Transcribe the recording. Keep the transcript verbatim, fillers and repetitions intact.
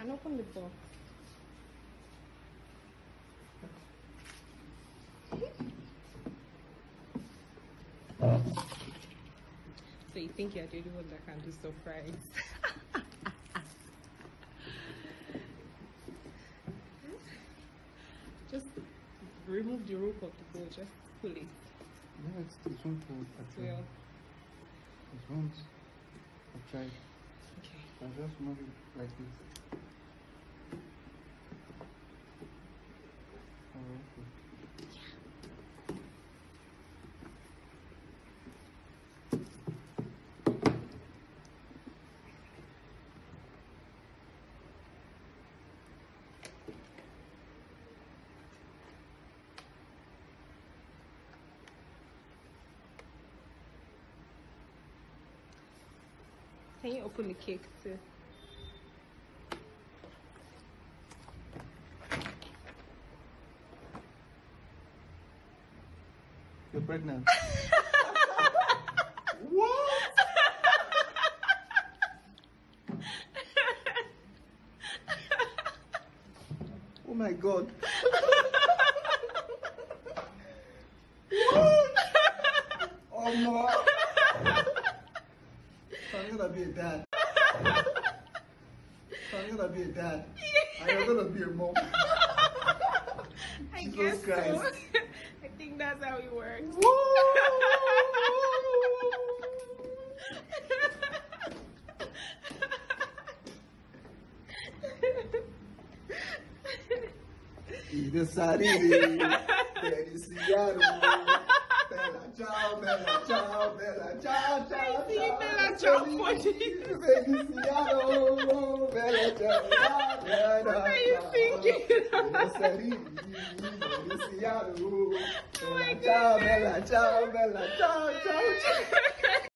can open the box. So you think you're the only one that can do surprise? Just remove the rope of the bowl, just pull it. Yeah, it's this one pulled actually. Well, This one's I tried. okay. I just move it like this. Alright. Can you open the cake too? You're pregnant. What? Oh my god. What? Oh no. So I'm gonna be a dad. So I'm gonna be a dad. And you're gonna be a mom. I Jesus guess Christ. so. I think that's how it works. Ide sarili, Feliciano. Bella ciao, bella ciao, bella ciao, ciao, Sì, ciao. bella ciao, Feliciano, bella ciao, bella What are you thinking? Ide sarili, Feliciano. Oh my Bella ciao, bella ciao, bella ciao, ciao, ciao.